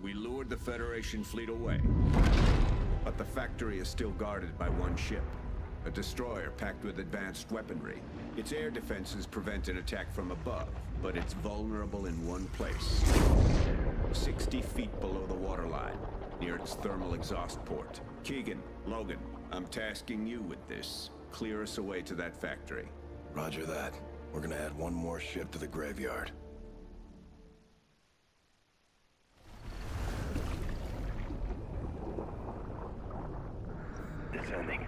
We lured the Federation fleet away. But the factory is still guarded by one ship. A destroyer packed with advanced weaponry. Its air defenses prevent an attack from above, but it's vulnerable in one place. 60 feet below the waterline, near its thermal exhaust port. Keegan, Logan, I'm tasking you with this. Clear us away to that factory. Roger that. We're gonna add one more ship to the graveyard. Descending.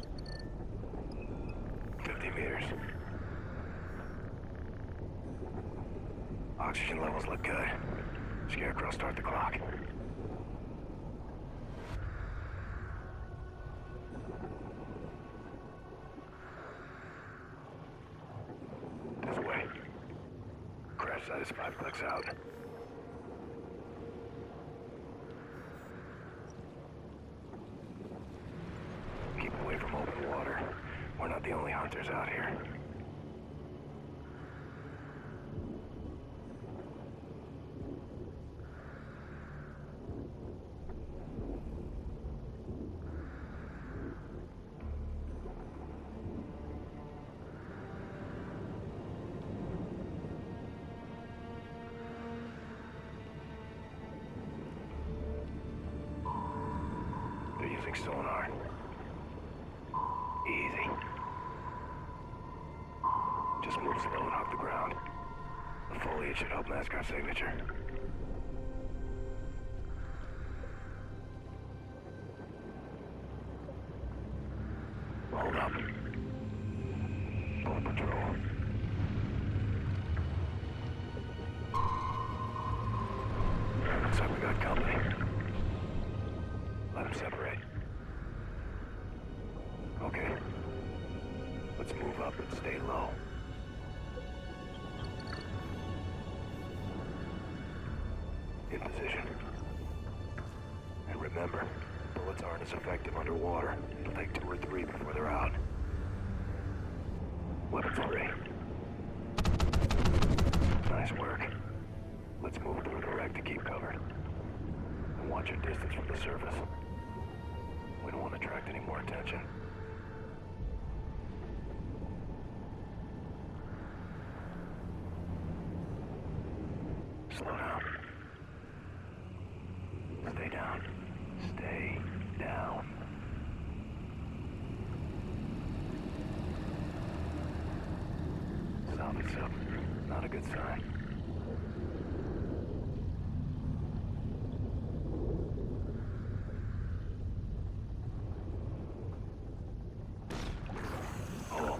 50 meters. Oxygen levels look good. Scarecrow, start the clock. This way. Crash site is 5 clicks out. Keep away from open water. We're not the only hunters out here. They're using sonar. Easy. Just move slow and off the ground. The foliage should help mask our signature. Hold up. Full patrol. Looks like we got company. Let them separate. Okay. Let's move up and stay low. In position. And remember, bullets aren't as effective underwater. It'll take 2 or 3 before they're out. Weapons free. Nice work. Let's move through the wreck to keep covered. And watch your distance from the surface. We don't want to attract any more attention. Slow down. Stay down. Stay down. Salvage up. Not a good sign. Hold.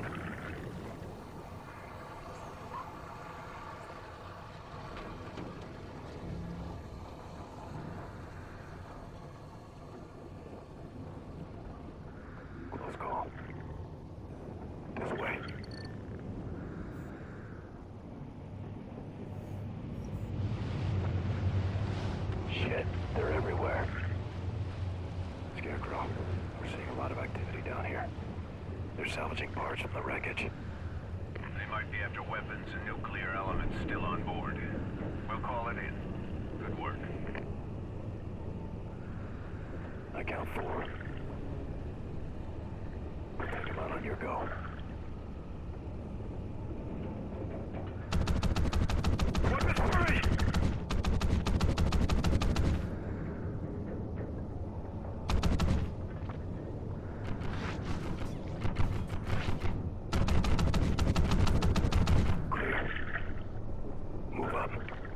Close call. This way. Shit, they're everywhere. Scarecrow, we're seeing a lot of activity down here. They're salvaging parts from the wreckage. They might be after weapons and nuclear elements still on board. We'll call it in. Good work. I count 4. Take them out on your go. Weapons free! Clear. Move up.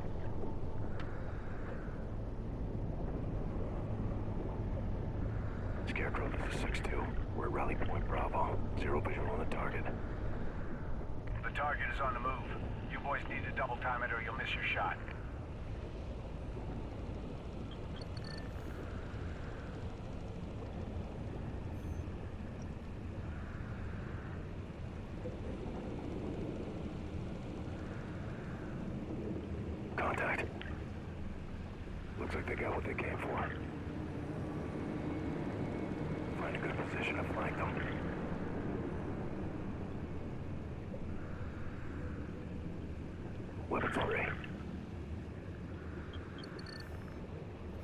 Scarecrow, this is 6-2. We're at Rally Point Bravo. 0 visual on the target. The target is on the move. You boys need to double time it or you'll miss your shot. Contact. Looks like they got what they came for. Find a good position to flank them. Weapons free.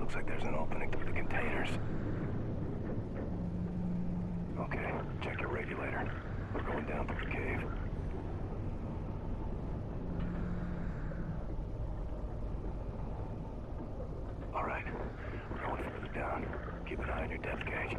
Looks like there's an opening through the containers. Okay, check your regulator. We're going down through the cave. All right, we're going further down. Keep an eye on your depth gauge.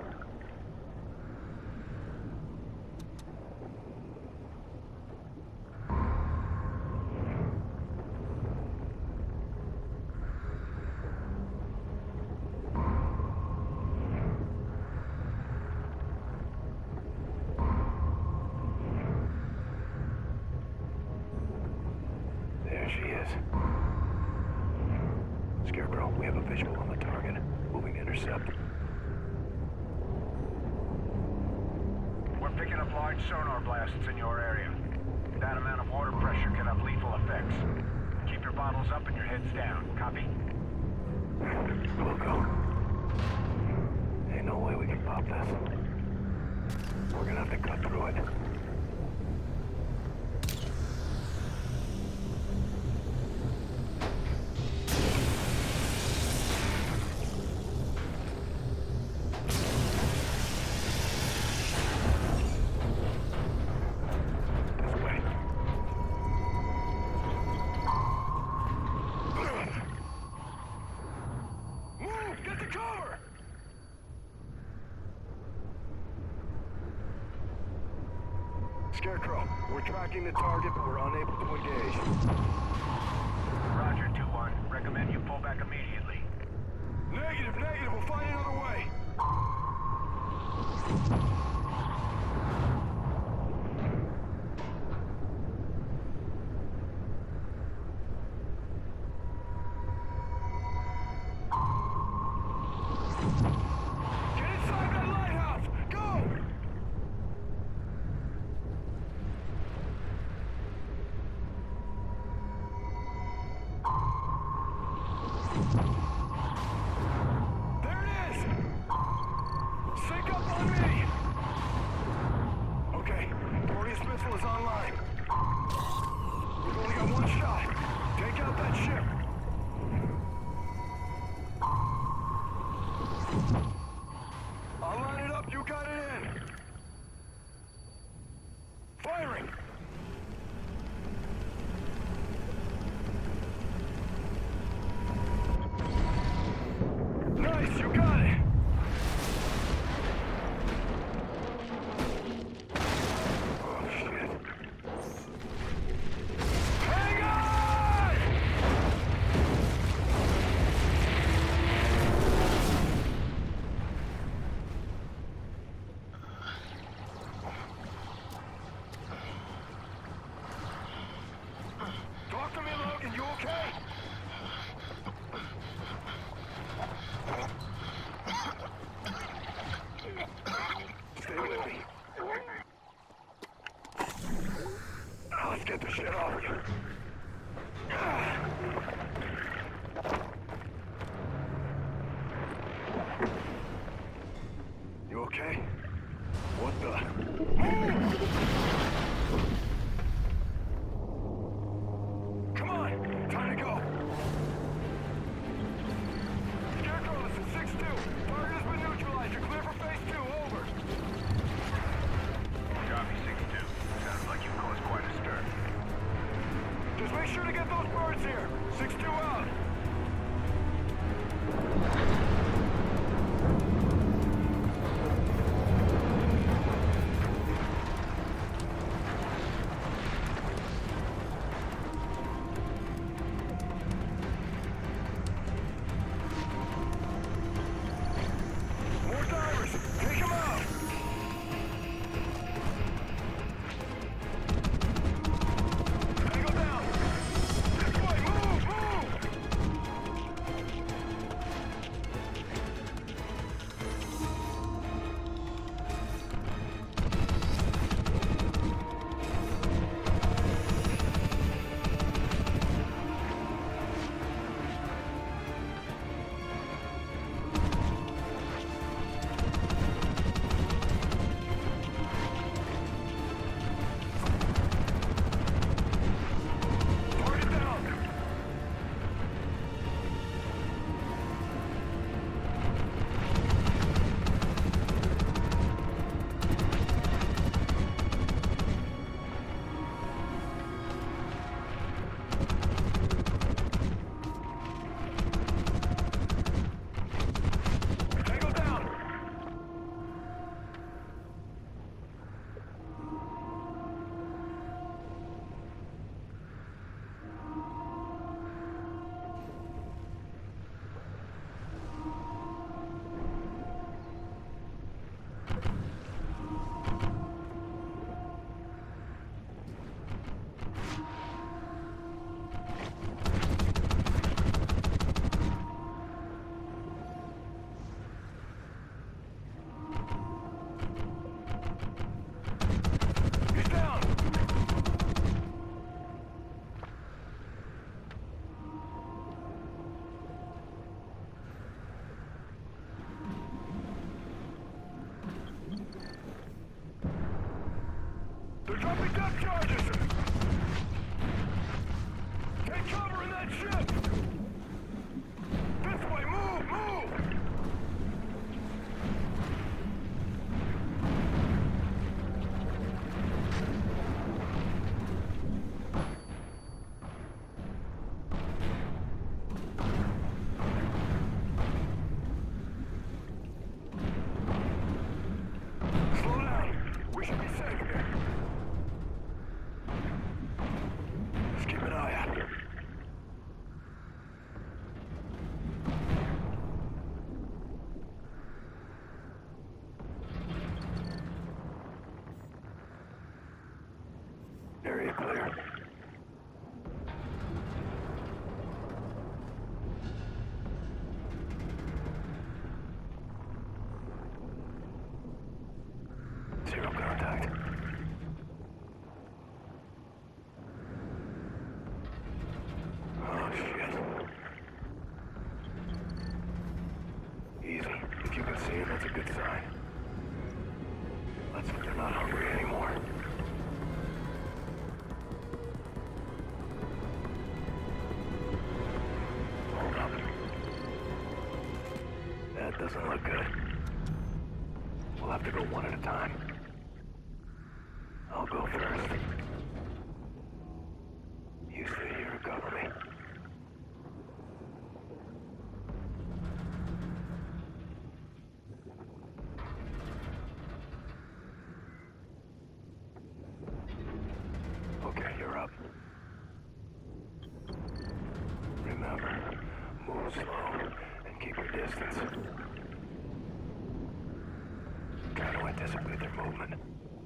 There she is. Scarecrow, we have a visual on the target. Moving to intercept. We're picking up large sonar blasts in your area. That amount of water pressure can have lethal effects. Keep your bottles up and your heads down. Copy? We'll go. Ain't no way we can pop this. We're gonna have to cut through it. Scarecrow, we're tracking the target, but we're unable to engage. Roger, 2-1. Recommend you pull back immediately. Negative, negative. We'll find another way. Get inside that lighthouse! Go! There it is! Sync up on me! Okay, Glorious missile is online. We've only got one shot. Take out that ship. I'll line it up, you got it in. Firing! Dropping depth charges! Take cover in that ship! This way, move, move! Slow down! We should be safe here. Let's keep an eye out. Area clear. Zero contact. Oh, shit. Easy. If you can see him, that's a good sign. Let's hope they're not hungry anymore. Hold up. That doesn't look good. We'll have to go one at a time. I'll go first. You stay here and cover me. Okay, you're up. Remember, move slow and keep your distance. Try to anticipate their movement.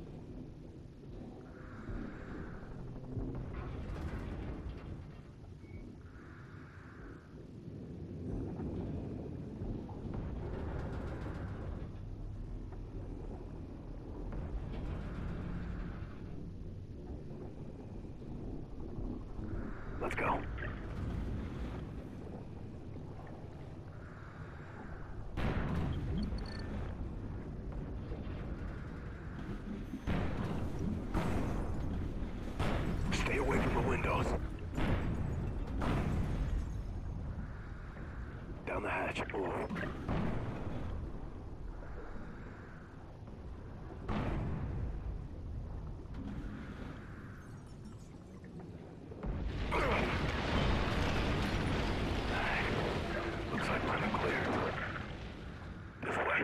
Let's go. Stay away from the windows. Down the hatch. Move. Looks like we're in the clear. This way.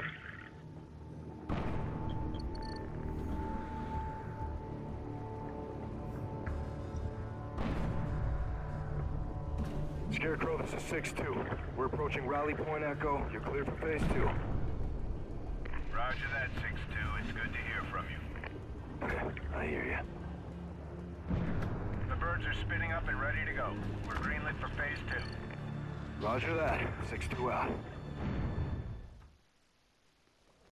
Scarecrow, this is 6-2. We're approaching Rally Point Echo. You're clear for phase 2. Roger that, 6-2. It's good to hear from you. I hear you. The birds are spinning up and ready to go. We're greenlit for phase 2. Roger that. 6-2 out.